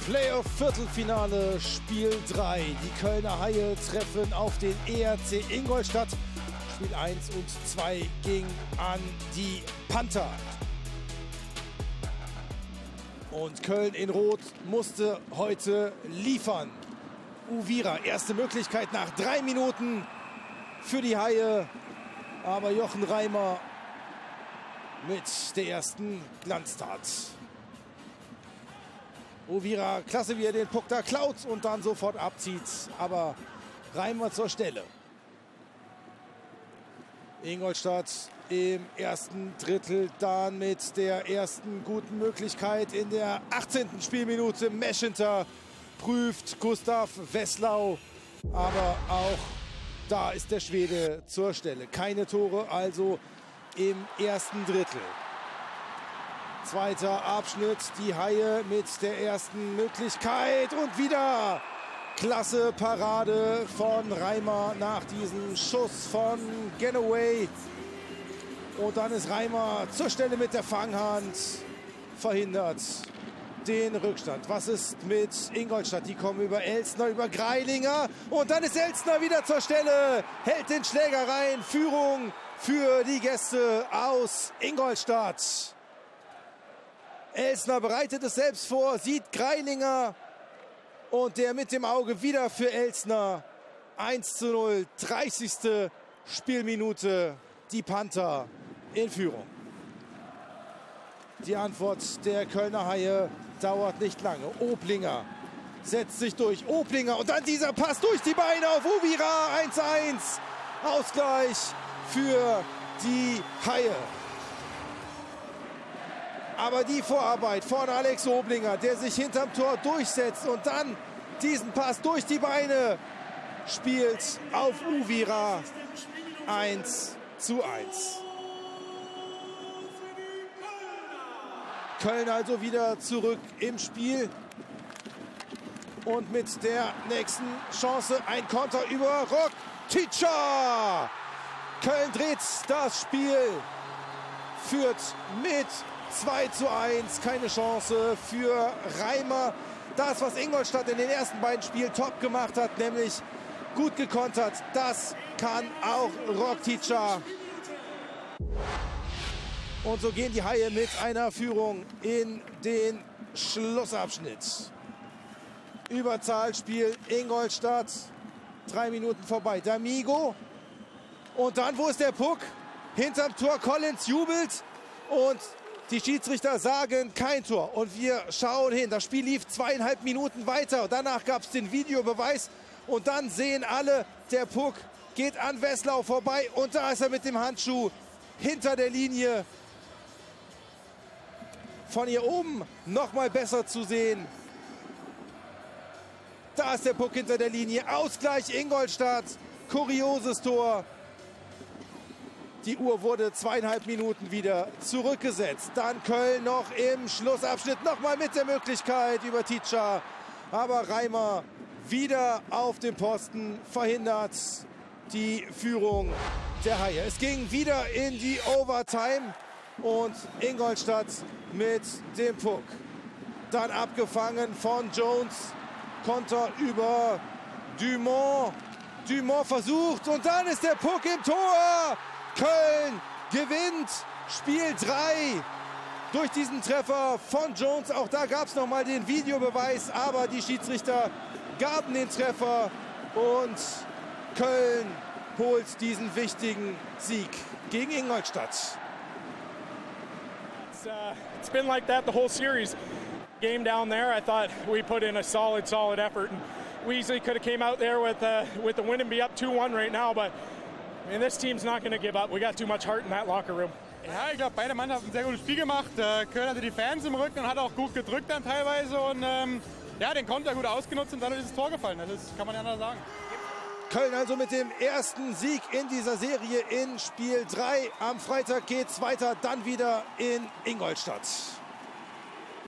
Playoff-Viertelfinale, Spiel 3. Die Kölner Haie treffen auf den ERC Ingolstadt. Spiel 1 und 2 ging an die Panther. Und Köln in Rot musste heute liefern. Uvira, erste Möglichkeit nach 3 Minuten für die Haie. Aber Jochen Reimer mit der ersten Glanztat. Uvira, klasse, wie er den Puck da klaut und dann sofort abzieht. Aber Reimer zur Stelle. Ingolstadt im ersten Drittel dann mit der ersten guten Möglichkeit in der 18. Spielminute. Meschenter prüft Gustav Wesslau, aber auch da ist der Schwede zur Stelle. Keine Tore also im ersten Drittel. Zweiter Abschnitt, die Haie mit der ersten Möglichkeit und wieder klasse Parade von Reimer nach diesem Schuss von Genoway. Und dann ist Reimer zur Stelle mit der Fanghand, verhindert den Rückstand. Was ist mit Ingolstadt? Die kommen über Elstner, über Greilinger und dann ist Elstner wieder zur Stelle, hält den Schläger rein. Führung für die Gäste aus Ingolstadt. Elstner bereitet es selbst vor, sieht Greilinger und der mit dem Auge wieder für Elstner. 1:0, 30. Spielminute, die Panther in Führung. Die Antwort der Kölner Haie dauert nicht lange. Oblinger setzt sich durch. Oblinger und dann dieser Pass durch die Beine auf Uvira. 1:1. Ausgleich für die Haie. Aber die Vorarbeit von Alex Oblinger, der sich hinterm Tor durchsetzt und dann diesen Pass durch die Beine spielt auf Uvira. 1:1. Köln also wieder zurück im Spiel. Und mit der nächsten Chance ein Konter über Roktica. Köln dreht das Spiel, führt mit 2:1. Keine Chance für Reimer. Das, was Ingolstadt in den ersten beiden Spielen top gemacht hat, nämlich gut gekontert, das kann auch Roktica. Und so gehen die Haie mit einer Führung in den Schlussabschnitt. Überzahlspiel Ingolstadt. 3 Minuten vorbei. D'Amigo. Und dann, wo ist der Puck? Hinterm Tor, Collins jubelt. Und die Schiedsrichter sagen kein Tor. Und wir schauen hin. Das Spiel lief 2,5 Minuten weiter. Danach gab es den Videobeweis. Und dann sehen alle, der Puck geht an Wesslau vorbei. Und da ist er mit dem Handschuh hinter der Linie. Von hier oben noch mal besser zu sehen. Da ist der Puck hinter der Linie. Ausgleich Ingolstadt. Kurioses Tor. Die Uhr wurde 2,5 Minuten wieder zurückgesetzt. Dann Köln noch im Schlussabschnitt. Noch mal mit der Möglichkeit über Tica. Aber Reimer wieder auf dem Posten. Verhindert die Führung der Haie. Es ging wieder in die Overtime. Und Ingolstadt mit dem Puck. Dann abgefangen von Jones. Konter über Dumont. Dumont versucht und dann ist der Puck im Tor. Köln gewinnt Spiel 3 durch diesen Treffer von Jones. Auch da gab es nochmal den Videobeweis, aber die Schiedsrichter gaben den Treffer und Köln holt diesen wichtigen Sieg gegen Ingolstadt. It's been like that the whole series. Game down there, I thought we put in a solid effort, and we easily could have came out there with the win and be up 2-1 right now. But I mean, this team's not going to give up. We got too much heart in that locker room. Ja, ich glaube, beide Mannschaften haben ein sehr gutes Spiel gemacht. Köln hatte die Fans im Rücken und hat auch gut gedrückt dann teilweise und ja, den Konter gut ausgenutzt und dadurch ist das Tor gefallen. Das kann man ja anders sagen. Köln also mit dem ersten Sieg in dieser Serie in Spiel 3. Am Freitag geht's weiter, dann wieder in Ingolstadt.